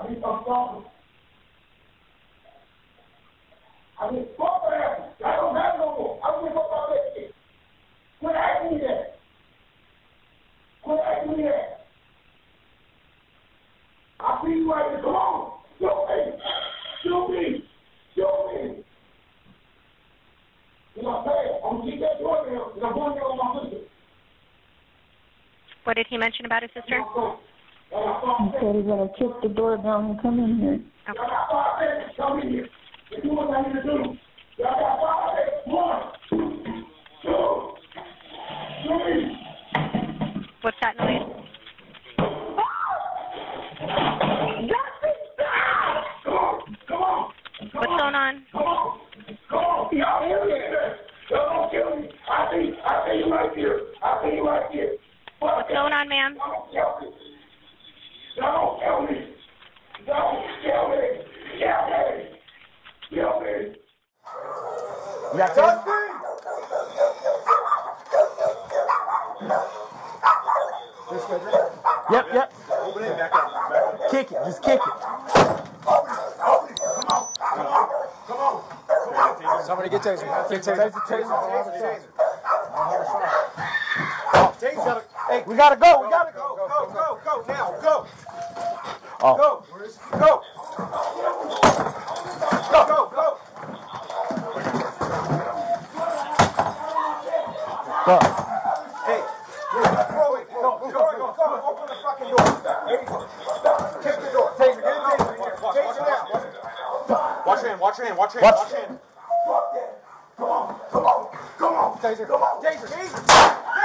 be assaulted. I mean, fuck that. I don't have no more. I don't give a fuck about that shit. Quit asking me that. Quit asking me that. I see you right here. Come on. Shoot me. Shoot me. Shoot me. You know what I'm saying? I'm going to keep that door there because I'm going there with my sister. What did he mention about his sister? He said he's going to kick the door down and come in here. Okay. Y'all got 5 minutes. Come in here. You do what I need to do. Y'all got 5 minutes. 1, 2, 3. What's that noise? Come on. What's going on? Come on. Come on. Y'all kill me. Y'all don't kill me. I see you right here. I see you right here. What's going on, ma'am? Don't kill me. Don't kill me. Don't kill me. Kill me. Kill me. You got touch me? Yep. Open it, back up. Kick it. Just kick it. Come on. Somebody get taser. Taser. Hey, we gotta go. Go. Now, go. Oh. Go. Go. Go. Hey. Go. Open the fucking door. There you go. Kick the door. Taser. Get a taser. Taser now. Watch your hand. Watch your hand. Come on. Taser.